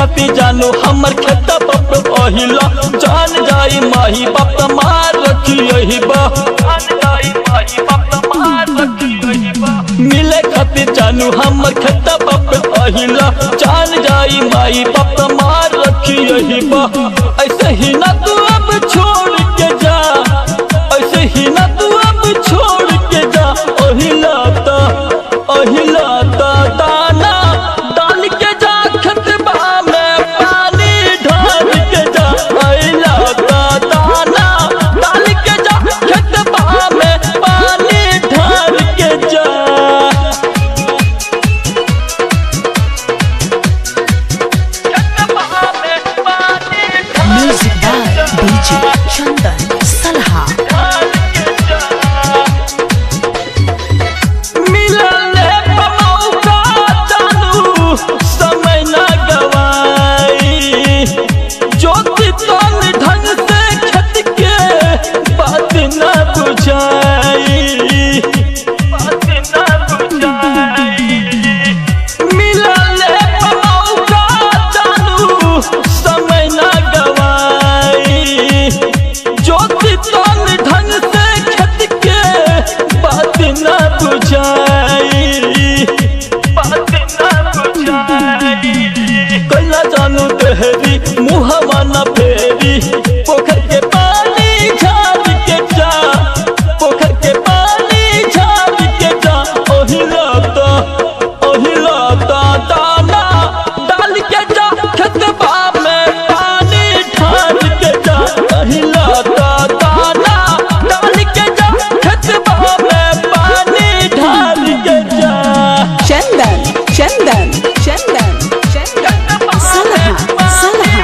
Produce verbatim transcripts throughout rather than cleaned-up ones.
खाती जानू हमर खेत बाप अहिला जान जाई माही बाप मार रखी यही बा मिले खातिर जानू हमर खेत बाप अहिला जान जाई माही बाप मार रखी यही बा। ऐसे ही ना तू अब छोड़ के जा, ऐसे ही ना तू अब छोड़ के जा। अहिला ता अहिला ता दाना डाल के जा खेतबा में पानी ढाल के जा। अहिला ता दाना डाल के जा खेतबा में पानी ढाल के जा। म्यूजिक बाय डीजे चंदन सलहा। मिलने पमौका जानू समय न गवाई, ज्योति तन ढंग से खेत के बात न बुझाई, बात न बुझाई। मिलने पमौका जानू समय न गवाई, ज्योति तन ढंग से खेत के बात न बुझाई, बात न बुझाई। कैला जानू देहरी मुहवा न फेरी, पोखर के पानी झाड़ के जा, पोखर के पानी झाड़ के जा। ओहिला ता ओहिला ता दाना डाल के जा खेतबा में पानी ढाल के जा। ओहिला ता दाना डाल के जा खेतबा में पानी ढाल के जा। चंदन चंदन चंदन चंदन सलहा सलहा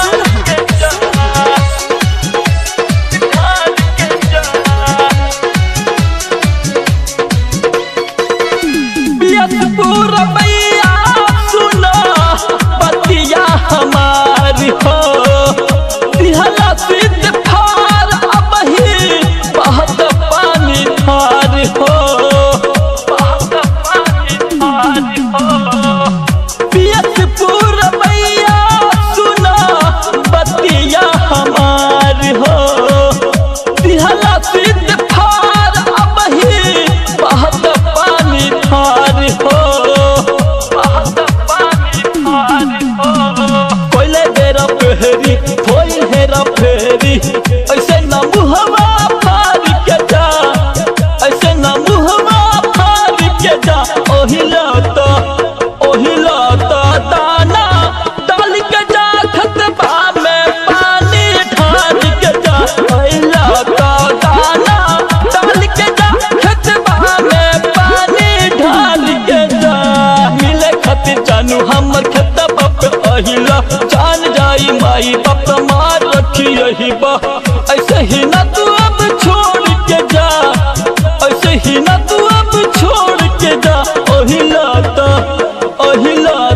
पूरा भैया सुना बतिया हमारी हो, दिहला सिद्ध फार अब ही बहत पानी थार हो, बहत पानी थार हो। पियत पूरा भैया सुना बतिया हमारी हो, दिहला सिद्ध फार अब ही बहत पानी थार हो, बहत पानी थार हो। कोयले बेरा फेरी कोई हेरा फेरी, ऐसे न मुहवा फार के जा, ऐसे न मुहवा फार के जा। ओहिला ता ओहिला ता दाना डाल के जा खेतबा में पानी ढाल के जा। ओहिला ता दाना डाल के जा खेतबा में पानी ढाल के जा। मिले खातिर जानू हमर खेत बाप अहिला जान जाई माई बाप मार रखी यही बा। ऐसे ही ना तू अब छोड़ के जा, ऐसे ही ना तू अब छोड़ के जा। ओहिला ता ओहिला